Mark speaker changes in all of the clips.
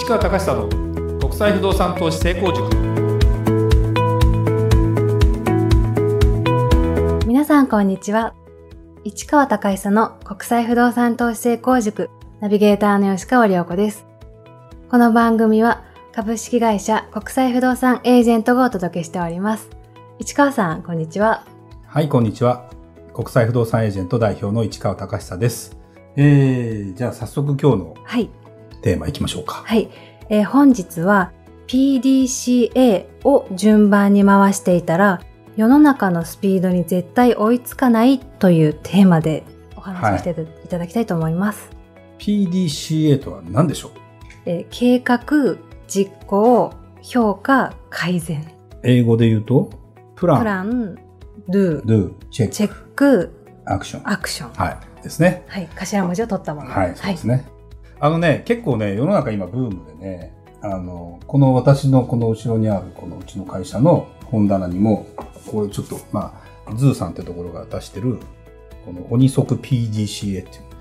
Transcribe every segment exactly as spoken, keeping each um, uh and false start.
Speaker 1: 川隆久の国際不動産投資成功塾。
Speaker 2: 皆さんこんにちは。市川隆久の国際不動産投資成功塾ナビゲーターの吉川良子です。この番組は株式会社国際不動産エージェントがお届けしております。市川さんこんにちは。
Speaker 1: はい、こんにちは。国際不動産エージェント代表の市川隆久です。えー、じゃあ早速今日のテーマいきましょうか。
Speaker 2: はい、えー、本日は ピーディーシーエー を順番に回していたら世の中のスピードに絶対追いつかないというテーマでお話をしていただきたいと思います。はい、
Speaker 1: ピーディーシーエー とは何でしょう？
Speaker 2: えー、計画、実行、評価、改善。
Speaker 1: 英語で言うとプラン、
Speaker 2: プラン、do、
Speaker 1: do、チェック、
Speaker 2: チェック、
Speaker 1: アクション、
Speaker 2: アクション。
Speaker 1: はい、ですね。
Speaker 2: はい、頭文字を取ったもの。
Speaker 1: はい、そうですね。はい、あのね、結構ね、世の中今ブームでね、あの、この私のこの後ろにあるこのうちの会社の本棚にも、これちょっと、まあ、ズーさんってところが出してる、この鬼速 ピーディーシーエー っていう、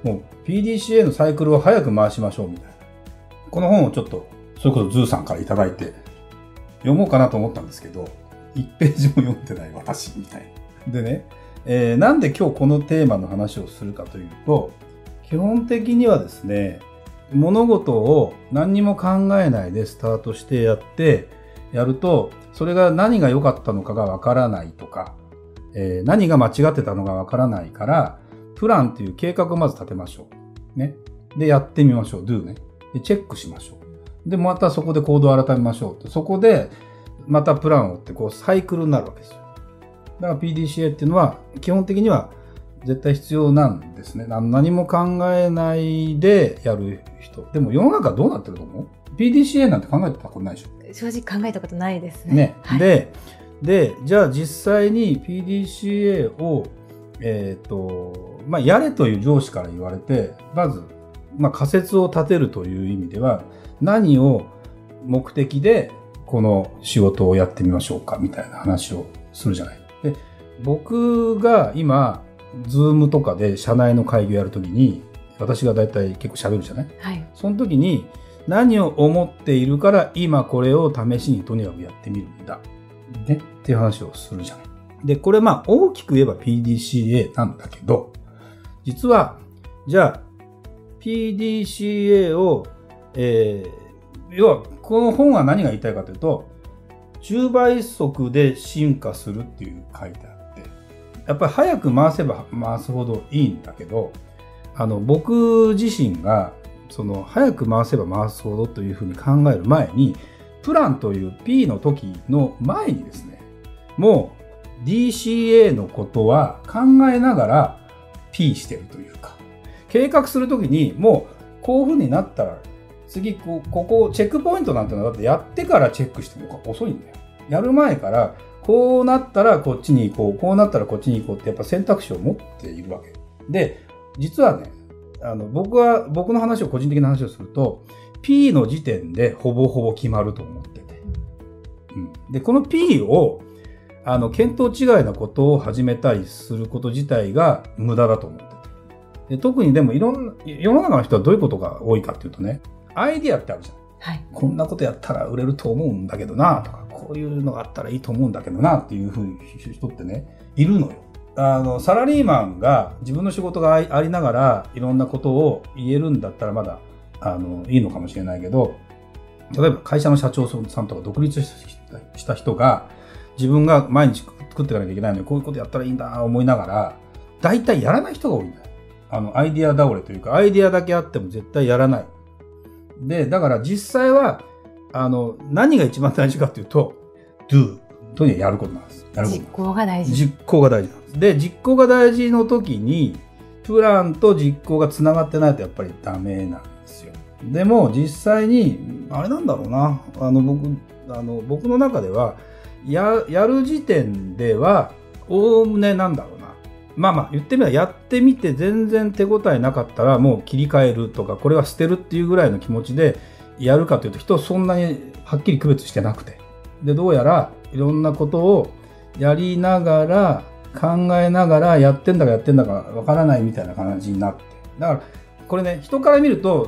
Speaker 1: もう ピーディーシーエー のサイクルを早く回しましょうみたいな。この本をちょっと、それこそズーさんからいただいて、読もうかなと思ったんですけど、いちページも読んでない私みたいな。でね、えー、なんで今日このテーマの話をするかというと、基本的にはですね、物事を何にも考えないでスタートしてやってやると、それが何が良かったのかがわからないとか、えー、何が間違ってたのかわからないから、プランっていう計画をまず立てましょう。ね。で、やってみましょう。do ね。で、チェックしましょう。で、またそこで行動を改めましょう。そこで、またプランをってこうサイクルになるわけですよ。だから ピーディーシーエー っていうのは基本的には絶対必要なんですね。何も考えないでやる人。でも世の中どうなってると思う？ ピーディーシーエー なんて考えてたことないでしょ？
Speaker 2: 正直考えたことないですね。
Speaker 1: ね。
Speaker 2: はい、
Speaker 1: で、で、じゃあ実際に ピーディーシーエー を、えっと、まあ、やれという上司から言われて、まず、まあ、仮説を立てるという意味では、何を目的でこの仕事をやってみましょうかみたいな話をするじゃない。で、僕が今、ズームとかで社内の会議をやるときに、私がだいたい結構喋るじゃない？はい。その時に何を思っているから今これを試しにとにかくやってみるんだ。ね。っていう話をするじゃない。で、これまあ大きく言えば ピーディーシーエー なんだけど、実は、じゃあ、ピーディーシーエー を、えー、要はこの本は何が言いたいかというと、じゅうばい速で進化するっていう書いてあって、やっぱり早く回せば回すほどいいんだけど、あの僕自身がその早く回せば回すほどというふうに考える前に、プランという P の時の前にですね、もう ディーシーエー のことは考えながら P してるというか、計画する時にもうこういうふうになったら次ここチェックポイントなんてのはだってやってからチェックしても遅いんだよ。やる前からこうなったらこっちに行こう、こうなったらこっちに行こうってやっぱ選択肢を持っているわけで、実はね、あの僕は僕の話を個人的な話をすると P の時点でほぼほぼ決まると思ってて、うん、でこの P をあの見当違いなことを始めたりすること自体が無駄だと思ってて、で特にでもいろんな世の中の人はどういうことが多いかっていうとね、アイディアってあるじゃん。はい、こんなことやったら売れると思うんだけどなとか、こういうのがあったらいいと思うんだけどなっていうふうに人ってね、いるのよ。あの、サラリーマンが自分の仕事がありながらいろんなことを言えるんだったらまだ、あの、いいのかもしれないけど、例えば会社の社長さんとか独立した人が自分が毎日作っていかなきゃいけないのにこういうことやったらいいんだ思いながら、大体やらない人が多いんだよ。あの、アイディア倒れというか、アイディアだけあっても絶対やらない。で、だから実際は、あの、何が一番大事かというと、do とにはやることなんです。やることなんです。
Speaker 2: 実行が大事。
Speaker 1: 実行が大事なんです。で、実行が大事の時に、プランと実行がつながってないとやっぱりダメなんですよ。でも実際に、あれなんだろうな、あの、僕、あの、僕の中では、や、やる時点では、おおむねなんだろうな。まあまあ言ってみればやってみて全然手応えなかったらもう切り替えるとかこれは捨てるっていうぐらいの気持ちでやるかというと人そんなにはっきり区別してなくて、でどうやらいろんなことをやりながら考えながらやってんだかやってんだかわからないみたいな感じになって、だからこれね人から見ると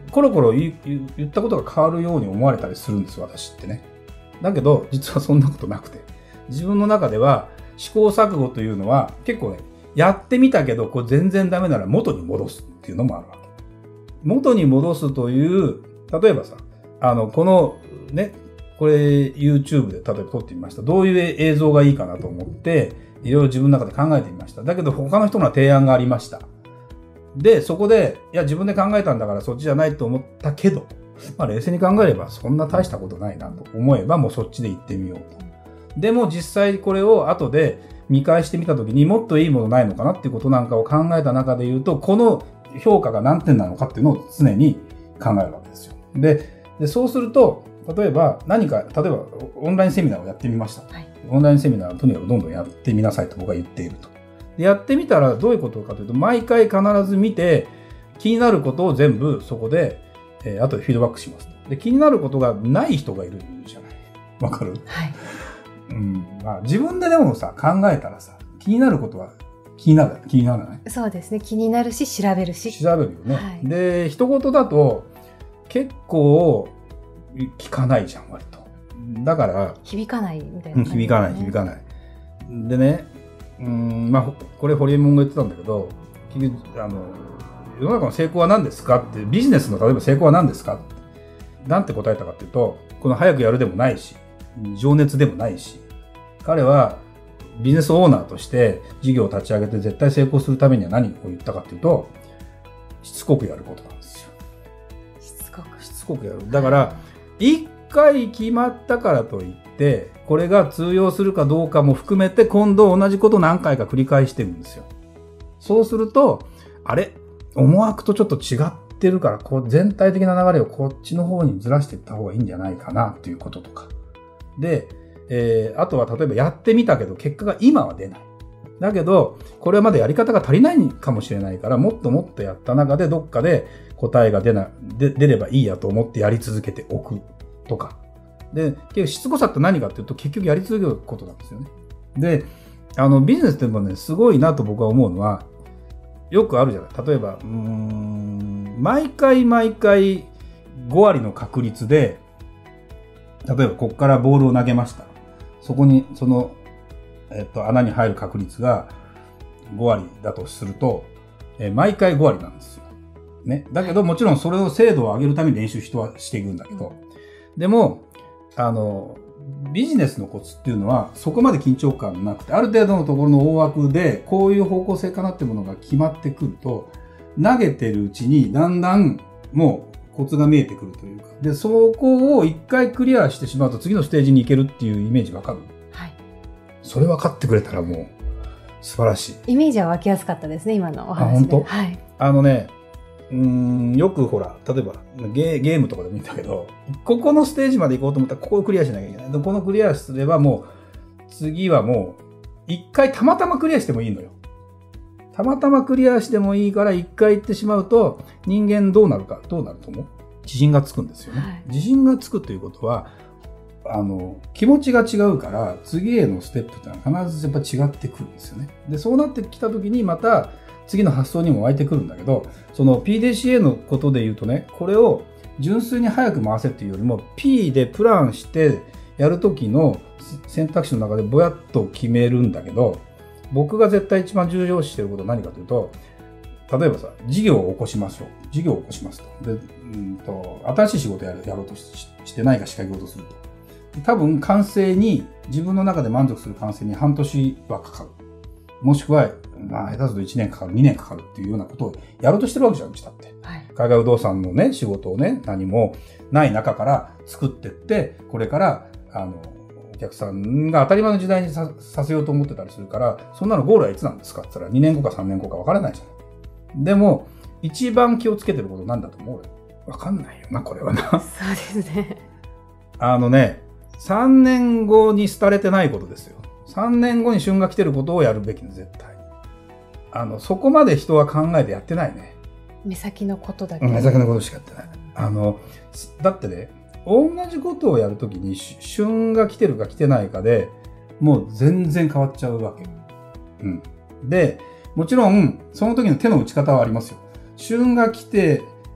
Speaker 1: コロコロ言言ったことが変わるように思われたりするんです、私ってね。だけど実はそんなことなくて、自分の中では試行錯誤というのは結構ね、やってみたけどこれ全然ダメなら元に戻すっていうのもあるわけ。元に戻すという、例えばさ、あのこのね、これ YouTube で例えば撮ってみました。どういう映像がいいかなと思っていろいろ自分の中で考えてみました。だけど他の人の提案がありました。でそこでいや自分で考えたんだからそっちじゃないと思ったけど、まあ、冷静に考えればそんな大したことないなと思えばもうそっちで行ってみようと。でも実際これを後で見返してみたときにもっといいものないのかなっていうことなんかを考えた中で言うと、この評価が何点なのかっていうのを常に考えるわけですよ。で、でそうすると例えば何か、例えばオンラインセミナーをやってみました。はい、オンラインセミナーをとにかくどんどんやってみなさいと僕は言っていると。でやってみたらどういうことかというと、毎回必ず見て気になることを全部そこで、えー、後でフィードバックします。で気になることがない人がいるじゃない。わかる？はい。うん、まあ、自分ででもさ考えたらさ、気になることは気になる気にならない？
Speaker 2: そうですね。気になるし調べるし。
Speaker 1: 調べるよね。はい、で一言だと結構聞かないじゃん割と。だから
Speaker 2: 響かないみたいな、ね。
Speaker 1: 響かない響かない。でね、うーんまあこれホリエモンが言ってたんだけど、結局あの世の中の成功は何ですかって、ビジネスの例えば成功は何ですかってなんて答えたかっていうと、この早くやるでもないし、情熱でもないし、彼はビジネスオーナーとして事業を立ち上げて絶対成功するためには何を言ったかっていうと、しつこくやることなんですよ。
Speaker 2: しつこく。
Speaker 1: しつこくやる。だから一回決まったからといってこれが通用するかどうかも含めて今度同じことを何回か繰り返してるんですよ。そうするとあれ思惑とちょっと違ってるから、こう全体的な流れをこっちの方にずらしていった方がいいんじゃないかなということとかで、えー、あとは例えばやってみたけど結果が今は出ない。だけどこれはまだやり方が足りないかもしれないから、もっともっとやった中でどっかで答えが出な、で出ればいいやと思ってやり続けておくとか。で、結局しつこさって何かっていうと結局やり続けることなんですよね。で、あのビジネスでもねすごいなと僕は思うのは、よくあるじゃない。例えばうーん毎回毎回ご割の確率で、例えばここからボールを投げました。そこにその、えっと、穴に入る確率がご割だとすると、えー、毎回ご割なんですよ。ね。だけどもちろんそれを精度を上げるために練習人はしていくんだけど、でもあのビジネスのコツっていうのはそこまで緊張感なくて、ある程度のところの大枠でこういう方向性かなってものが決まってくると、投げてるうちにだんだんもうコツが見えてくるというか、でそこを一回クリアしてしまうと次のステージに行けるっていうイメージわかる？はい。それ分かってくれたらもう素晴らしい。
Speaker 2: イメージは湧きやすかったですね、今のお話で。
Speaker 1: あ、本当？
Speaker 2: はい。
Speaker 1: あのね、うーんよくほら例えばゲ、ゲームとかでもいいんだけど、ここのステージまで行こうと思ったらここをクリアしなきゃいけない。でこのクリアすればもう次はもう一回たまたまクリアしてもいいのよ。たまたまクリアしてもいいから一回行ってしまうと人間どうなるか、どうなると思う？自信がつくんですよね。はい、自信がつくということはあの気持ちが違うから次へのステップってのは必ずやっぱ違ってくるんですよね。でそうなってきた時にまた次の発想にも湧いてくるんだけど、その ピーディーシーエー のことで言うとね、これを純粋に早く回せっていうよりも P でプランしてやる時の選択肢の中でぼやっと決めるんだけど、僕が絶対一番重要視していることは何かというと、例えばさ、事業を起こしましょう。事業を起こしますと。で、うんと、新しい仕事やる、やろうと し, してないか仕掛けようとすると。多分完成に、自分の中で満足する完成に半年はかかる。もしくは、まあ、下手するといちねんかかる、にねんかかるっていうようなことをやろうとしてるわけじゃん、うちだって。はい、海外不動産のね、仕事をね、何もない中から作ってって、これから、あの、お客さんが当たり前の時代に さ, させようと思ってたりするから、そんなのゴールはいつなんですかって言ったらにねんごかさんねんごか分からないじゃん。でも、一番気をつけてることなんだと思う？分かんないよな、これはな。
Speaker 2: そうですね。
Speaker 1: あのね、さんねんごに廃れてないことですよ。さんねんごに旬が来てることをやるべきね、絶対。あの、そこまで人は考えてやってないね。
Speaker 2: 目先のことだけ。
Speaker 1: 目先のことしかやってない。あの、だってね、同じことをやるときに旬が来てるか来てないかでもう全然変わっちゃうわけ。うん。で、もちろんその時の手の打ち方はありますよ。旬が来て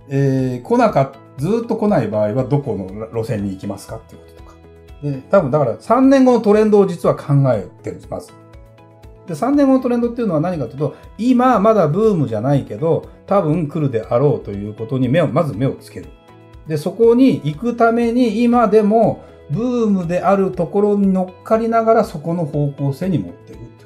Speaker 1: えー、来なか、ずっと来ない場合はどこの路線に行きますかっていうこととか。で、多分だからさんねんごのトレンドを実は考えてるんです、まず。で、さんねんごのトレンドっていうのは何かというと、今まだブームじゃないけど、多分来るであろうということに目を、まず目をつける。で、そこに行くために今でもブームであるところに乗っかりながらそこの方向性に持っていくってこと。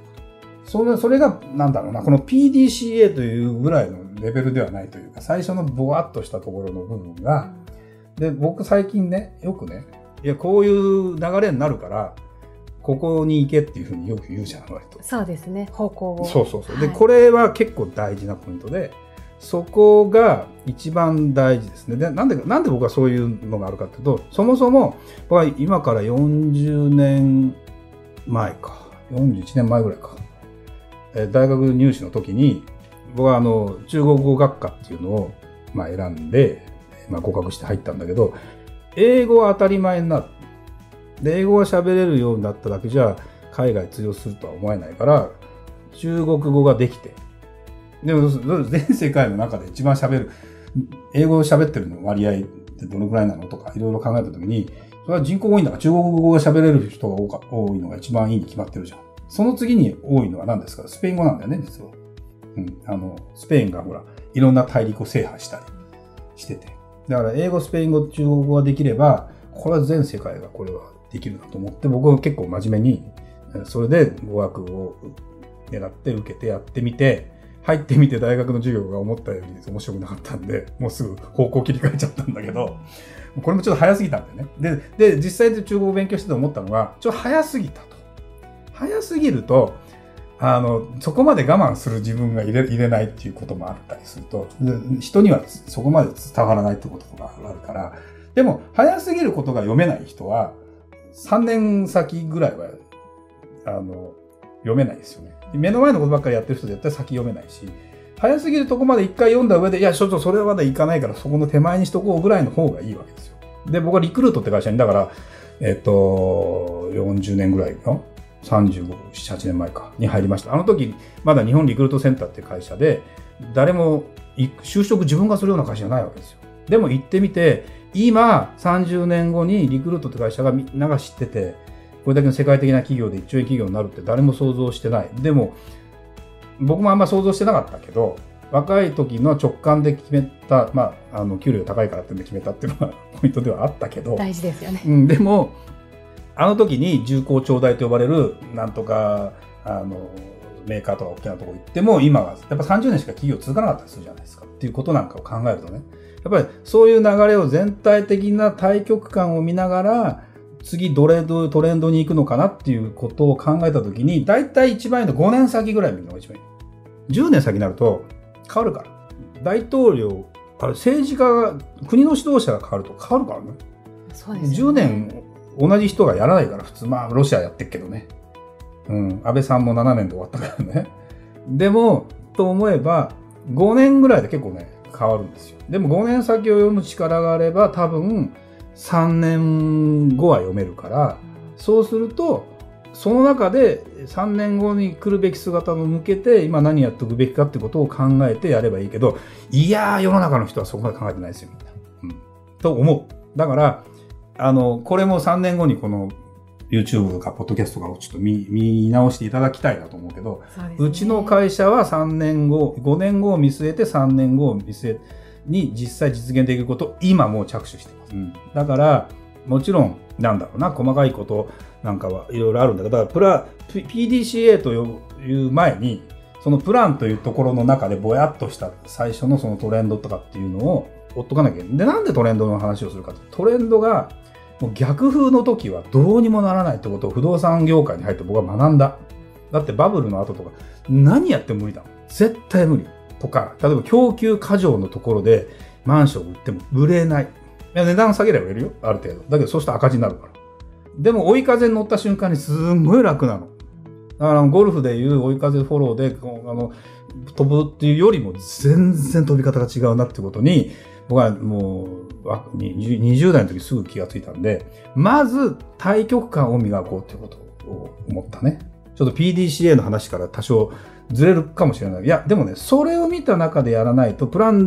Speaker 1: それ、それがなんだろうな、この ピーディーシーエー というぐらいのレベルではないというか、最初のぼわっとしたところの部分が、で、僕最近ね、よくね、いや、こういう流れになるから、ここに行けっていうふうによく言うじゃん、割と。
Speaker 2: そうですね、方向を。
Speaker 1: そうそうそう。
Speaker 2: はい、
Speaker 1: で、これは結構大事なポイントで、そこが一番大事ですね。で、なんで、なんで僕はそういうのがあるかというと、そもそも、僕は今からよんじゅうねんまえか、よんじゅういちねんまえぐらいか、え大学入試の時に、僕はあの、中国語学科っていうのを、まあ、選んで、まあ、合格して入ったんだけど、英語は当たり前になる。で、英語が喋れるようになっただけじゃ、海外通用するとは思えないから、中国語ができて、でも、全世界の中で一番喋る、英語を喋ってるの割合ってどのくらいなのとか、いろいろ考えたときに、それは人口が多いんだから、中国語が喋れる人が多か多いのが一番いいに決まってるじゃん。その次に多いのは何ですか？スペイン語なんだよね、実は。うん。あの、スペインがほら、いろんな大陸を制覇したりしてて。だから、英語、スペイン語、中国語ができれば、これは全世界がこれはできるなと思って、僕は結構真面目に、それで語学を狙って受けてやってみて、入ってみて大学の授業が思ったより面白くなかったんで、もうすぐ方向切り替えちゃったんだけど、これもちょっと早すぎたんだよね。で、で、実際で中国語を勉強してて思ったのが、ちょっと早すぎたと。早すぎると、あの、そこまで我慢する自分が入れ、入れないっていうこともあったりすると、人にはそこまで伝わらないってことがあるから、でも、早すぎることが読めない人は、さんねん先ぐらいは、あの、読めないですよね。目の前のことばっかりやってる人で絶対先読めないし、早すぎるとこまで一回読んだ上で、いや、ちょっとそれはまだいかないから、そこの手前にしとこうぐらいの方がいいわけですよ。で、僕はリクルートって会社に、だから、えっと、よんじゅうねんぐらいの、さんじゅうご、なな、はちねんまえか、に入りました。あの時、まだ日本リクルートセンターって会社で、誰も、就職自分がするような会社じゃないわけですよ。でも行ってみて、今、さんじゅうねんごにリクルートって会社がみんなが知ってて、これだけの世界的な企業でいっちょうえん企業になるって誰も想像してない。でも、僕もあんま想像してなかったけど、若い時の直感で決めた、まあ、あの、給料高いからって決めたっていうのはポイントではあったけど。
Speaker 2: 大事ですよね。
Speaker 1: うん、でも、あの時に重工長大と呼ばれる、なんとか、あの、メーカーとか大きなところ行っても、今はやっぱさんじゅうねんしか企業続かなかったりするじゃないですか。っていうことなんかを考えるとね。やっぱりそういう流れを全体的な大局観を見ながら、次どれどういうトレンドに行くのかなっていうことを考えたときに、だいたい一番いいのごねん先ぐらい見るのが一番いい。じゅうねん先になると変わるから。大統領、あれ政治家が、国の指導者が変わると変わるからね。
Speaker 2: そうですね。
Speaker 1: じゅうねん同じ人がやらないから、普通、まあロシアやってっけどね。うん、安倍さんもななねんで終わったからね。でも、と思えば、ごねんぐらいで結構ね、変わるんですよ。でもごねん先を読む力があれば、多分、さんねんごは読めるから、そうすると、その中でさんねんごに来るべき姿を向けて、今何やっておくべきかってことを考えてやればいいけど、いやー、世の中の人はそこまで考えてないですよ、みんな。うん。と思う。だから、あの、これもさんねんごにこの YouTube とか Podcast とかをちょっと 見, 見直していただきたいなと思うけど、 う,、ね、うちの会社はさんねんご、ごねんごを見据えてさんねんごを見据えに実際実現できることを今もう着手しています。うん、だから、もちろん、なんだろうな、細かいことなんかはいろいろあるんだけど、だからプラ、ピーディーシーエー という前に、そのプランというところの中でぼやっとした最初のそのトレンドとかっていうのを追っとかなきゃいけない。で、なんでトレンドの話をするかと。トレンドがもう逆風の時はどうにもならないってことを不動産業界に入って僕は学んだ。だってバブルの後とか何やっても無理だもん。絶対無理。とか、例えば供給過剰のところでマンション売っても売れない。いや値段下げれば売れるよ。ある程度。だけどそうしたら赤字になるから。でも追い風に乗った瞬間にすんごい楽なの。だからゴルフでいう追い風フォローであの飛ぶっていうよりも全然飛び方が違うなってことに僕はもうにじゅう代の時すぐ気がついたんで、まず対極感を磨こうっていうことを思ったね。ちょっと ピーディーシーエー の話から多少ずれるかもしれない。いや、でもね、それを見た中でやらないとプラン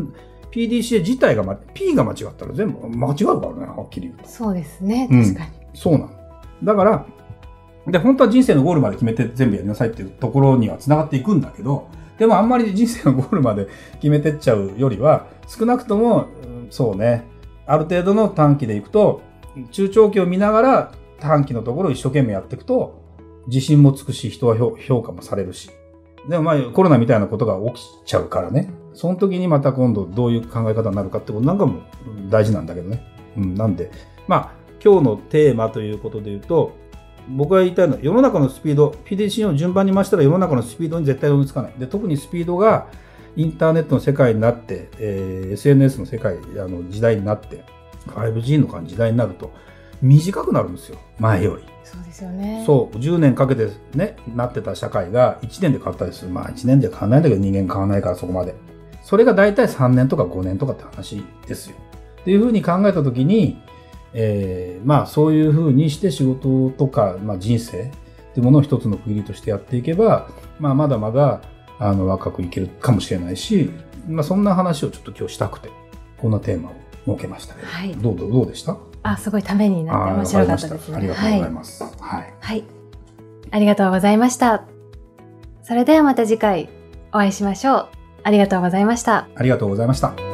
Speaker 1: ピーディーシーエー 自体が、ま、P が間違ったら全部間違うからね、はっきり言うと。
Speaker 2: そうですね、確かに。
Speaker 1: うん、そうなの。だから、で、本当は人生のゴールまで決めて全部やりなさいっていうところには繋がっていくんだけど、でもあんまり人生のゴールまで決めてっちゃうよりは、少なくとも、そうね、ある程度の短期でいくと、中長期を見ながら短期のところを一生懸命やっていくと、自信もつくし、人は評価もされるし。でもまあコロナみたいなことが起きちゃうからね。その時にまた今度どういう考え方になるかってことなんかも大事なんだけどね。うん、なんで、まあ今日のテーマということで言うと、僕が言いたいのは世の中のスピード、ピーディーシーエー を順番に増したら世の中のスピードに絶対追いつかない。で、特にスピードがインターネットの世界になって、えー、エスエヌエス の世界、あの時代になって、ファイブジー の時代になると短くなるんですよ、前より。
Speaker 2: そうですよね。
Speaker 1: そう、じゅうねんかけてね、なってた社会がいちねんで変わったりする。まあいちねんで変わらないんだけど人間変わらないからそこまで。それがだいたいさんねんとかごねんとかって話ですよ。っていうふうに考えたときに、えー、まあそういうふうにして仕事とか、まあ、人生っていうものを一つの区切りとしてやっていけば、まあまだまだあの若くいけるかもしれないし、まあそんな話をちょっと今日したくて、こんなテーマを設けましたけど、はい、どうどうでした？
Speaker 2: あ、すごいためになって面白かったですね。
Speaker 1: ありがとうございます。はい。
Speaker 2: はい。はい。ありがとうございました。それではまた次回お会いしましょう。ありがとうございました。
Speaker 1: ありがとうございました。